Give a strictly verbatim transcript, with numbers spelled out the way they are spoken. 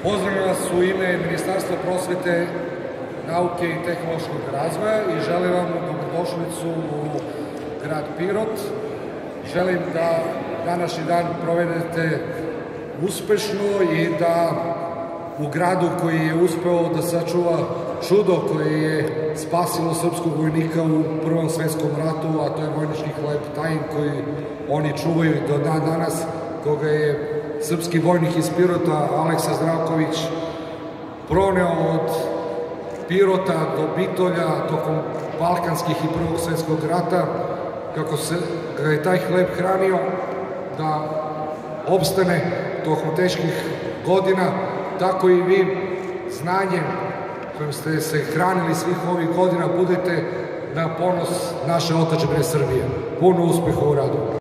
Pozdravljam vas u ime Ministarstva prosvete, nauke i tehnološkog razvoja i želim vam dobrodošlicu u grad Pirot. Želim da današnji dan provedete uspešno i da u gradu koji je uspeo da sačuva čudo koje je spasilo srpskog vojnika u Prvom svetskom ratu, a to je vojnički hleb Tajin koji oni čuvaju do dan danas, koga je srpski vojnik iz Pirota, Aleksa Zdravković, proneo od Pirota do Bitolja tokom balkanskih i Prvog svetskog rata, kako se ga je taj hleb hranio da opstane tokom teških godina, tako i vi znanjem kojim ste se hranili svih ovih godina budete na ponos naše otadžbine Srbije. Puno uspeha u radu.